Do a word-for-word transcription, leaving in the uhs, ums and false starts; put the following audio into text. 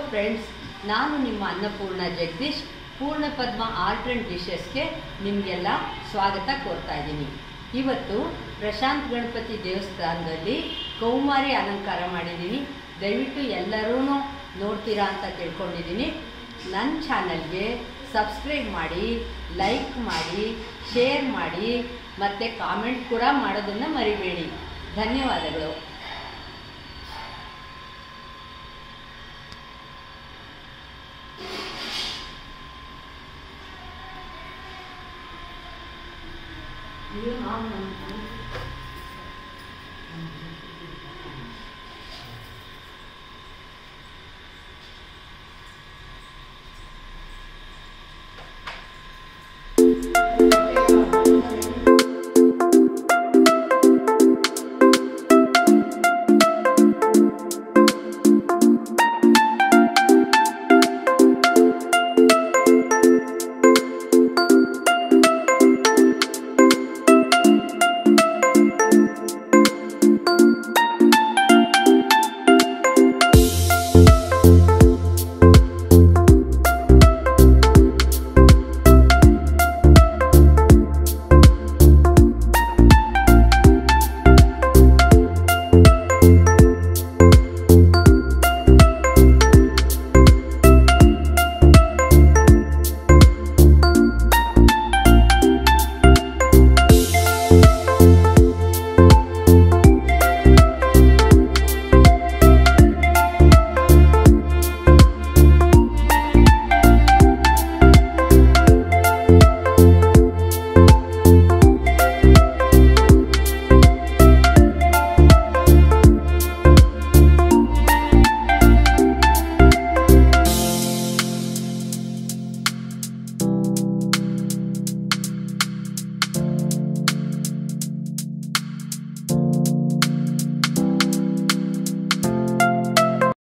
Friends, ನಾನು ನಿಮ್ಮ ಅನ್ನಪೂರ್ಣ ಜಗದೀಶ್. ಪೂರ್ಣ ಪದ್ಮ ಆರ್ಟ್ ಆ್ಯಂಡ್ ಡಿಶಸ್ಗೆ ನಿಮಗೆಲ್ಲ ಸ್ವಾಗತ ಕೋರ್ತಾ ಇದ್ದೀನಿ. ಇವತ್ತು ಪ್ರಶಾಂತ್ ಗಣಪತಿ ದೇವಸ್ಥಾನದಲ್ಲಿ ಕೌಮಾರಿ ಅಲಂಕಾರ ಮಾಡಿದ್ದೀನಿ. ದಯವಿಟ್ಟು ಎಲ್ಲರೂ ನೋಡ್ತೀರಾ ಅಂತ ತಿಳ್ಕೊಂಡಿದ್ದೀನಿ. ನನ್ನ ಚಾನಲ್ಗೆ ಸಬ್ಸ್ಕ್ರೈಬ್ ಮಾಡಿ, ಲೈಕ್ ಮಾಡಿ, ಶೇರ್ ಮಾಡಿ ಮತ್ತು ಕಾಮೆಂಟ್ ಕೂಡ ಮಾಡೋದನ್ನು ಮರಿಬೇಡಿ. ಧನ್ಯವಾದಗಳು.